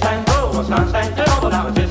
山，和我上山，这老婆大我